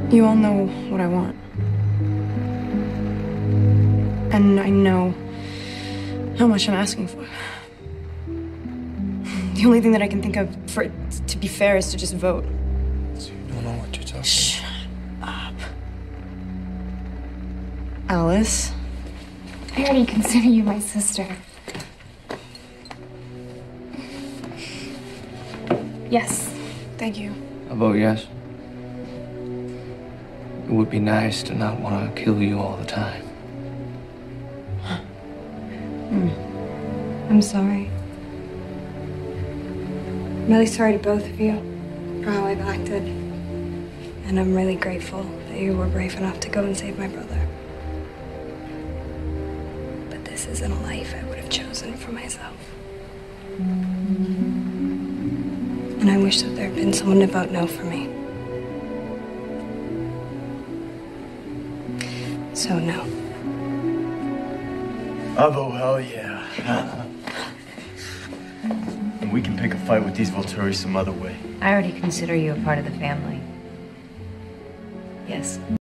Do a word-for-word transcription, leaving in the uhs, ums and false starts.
You all know what I want. And I know how much I'm asking for. The only thing that I can think of for it to be fair is to just vote. So you don't know what you're talking Shut up. Alice? I already consider you my sister. Yes. Thank you. I vote yes. It would be nice to not want to kill you all the time. Mm. I'm sorry. I'm really sorry to both of you for how I've acted. And I'm really grateful that you were brave enough to go and save my brother. But this isn't a life I would have chosen for myself. And I wish that there had been someone to vote no for me. So no. I vote hell yeah. And we can pick a fight with these Volturi some other way. I already consider you a part of the family. Yes.